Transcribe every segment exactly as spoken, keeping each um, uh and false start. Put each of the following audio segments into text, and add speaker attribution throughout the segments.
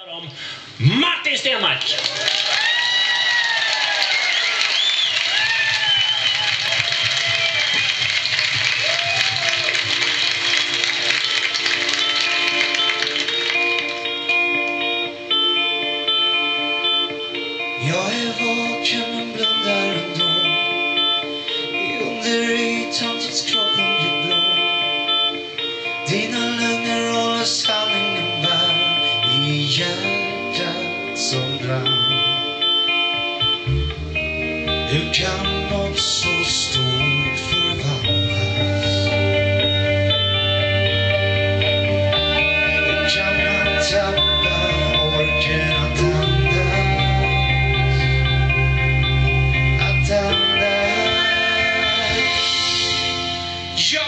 Speaker 1: Martin Stenmark.
Speaker 2: Jag är vaken men blundar ändå. Under ytan tills kroppen blir blå. Dina lögner håller sanningen bär i hjärtat som brann. Hur kan något så stort förvandlas? Hur kan man tappa orken att andas? Att andas. Jag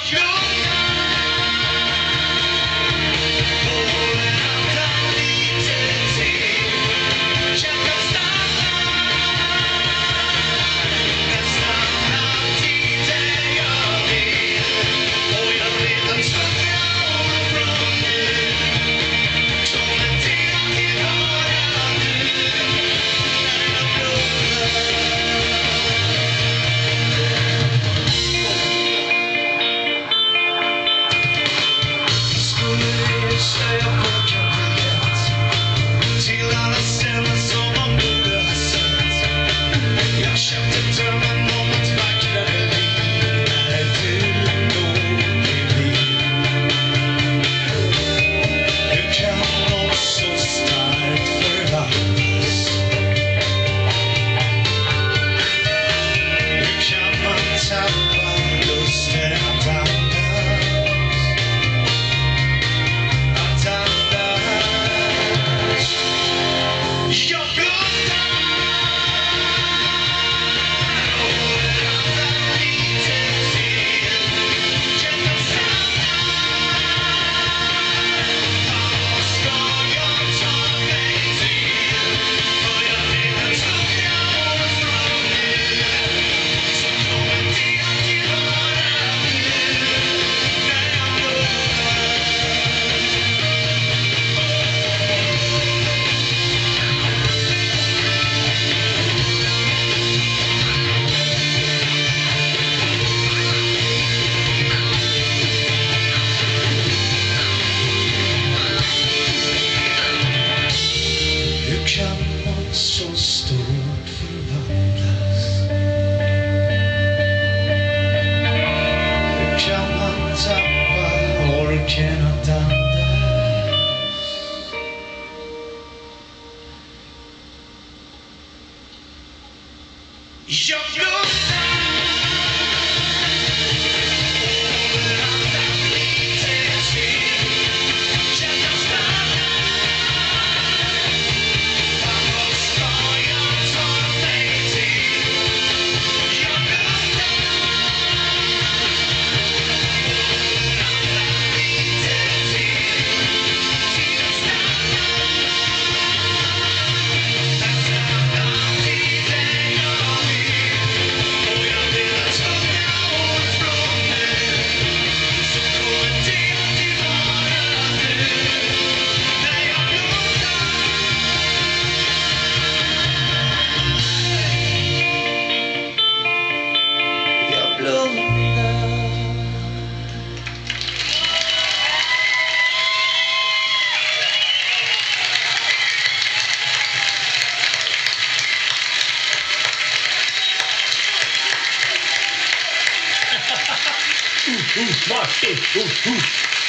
Speaker 2: så stort förvandlas. Hur kan man tappa orken att andas? Jag
Speaker 1: Uh, uh, Martin, uh, uh.